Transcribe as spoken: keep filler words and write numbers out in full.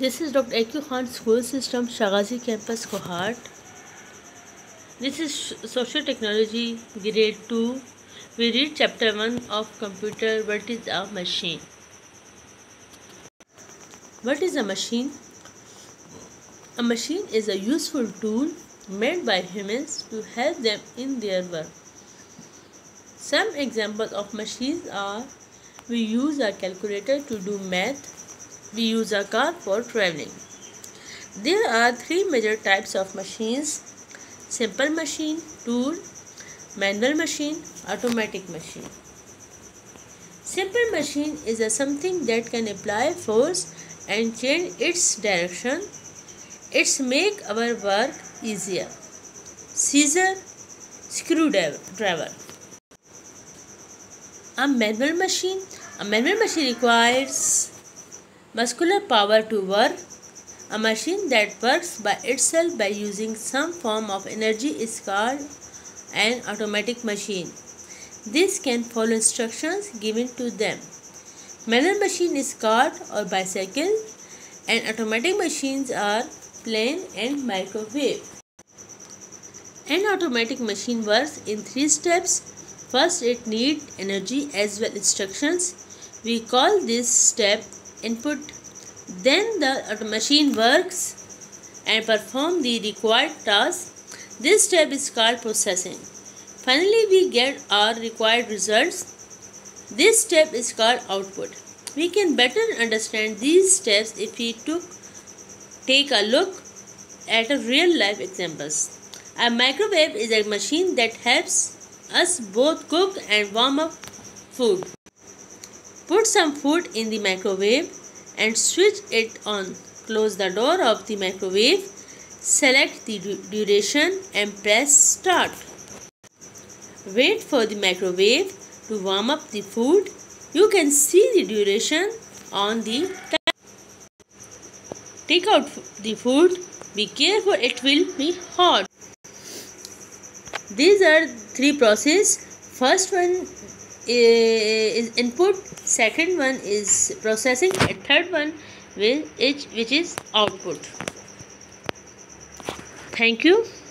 This is Doctor A Q Khan School System, Shagazi Campus, Kohat. This is Social Technology, Grade two. We read Chapter one of Computer. What is a machine? What is a machine? A machine is a useful tool made by humans to help them in their work. Some examples of machines are: we use a calculator to do math. We use a car for traveling. There are three major types of machines: simple machine, tool, manual machine, automatic machine. Simple machine is a something that can apply force and change its direction. It's make our work easier. Scissor, screwdriver. A manual machine. A manual machine requires muscular power to work. A machine that works by itself by using some form of energy is called an automatic machine. This can follow instructions given to them. Manual machine is cart or bicycle, and automatic machines are plane and microwave. An automatic machine works in three steps. First, it needs energy as well instructions. We call this step input. Then the machine works and performs the required task. This step is called processing. Finally, we get our required results. This step is called output. We can better understand these steps if we took, take a look at a real life examples. A microwave is a machine that helps us both cook and warm up food. Put some food in the microwave and switch it on. Close the door of the microwave, select the duration and press start. Wait for the microwave to warm up the food. You can see the duration on the timer. Take out the food. Be careful, it will be hot. These are three processes. First one is input, second one is processing, and third one which is output. Thank you.